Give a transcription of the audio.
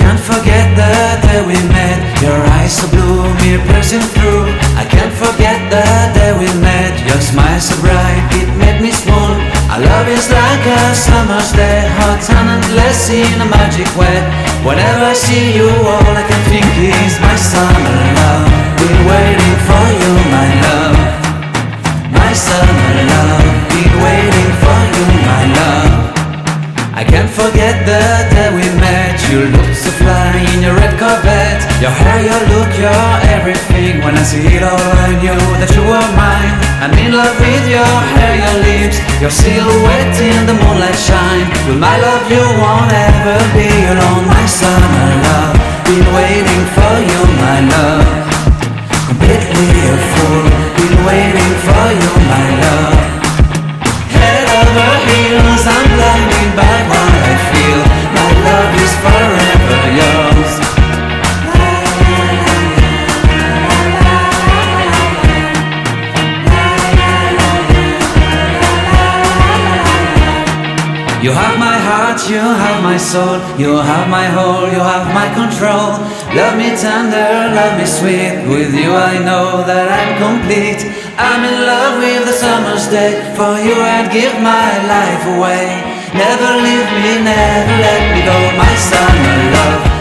can't forget the day we met. Your eyes so blue, me piercing through. I can't forget the day we met. Your smile so bright, it made me swoon. Our love is like a summer's day, hot and endless in a magic way. Whenever I see you, all I can think is my summer love. Been waiting for you, my love. My summer love. Been waiting for you, my love. I can't forget the day we met. You looked so fly in your red Corvette. Your hair, your look, your everything. When I see it all, I knew that you were mine. I'm in love with your hair, your lips, your silhouette in the moonlight shine. With my love you won't ever be alone. My summer love, been waiting for you, my love. Completely a fool, been waiting for you, my love. Head over heels, I'm blinded by what I feel. My love is forever yours. You have my heart, you have my soul. You have my whole, you have my control. Love me tender, love me sweet. With you I know that I'm complete. I'm in love with the summer's day. For you I'd give my life away. Never leave me, never let me go. My summer love,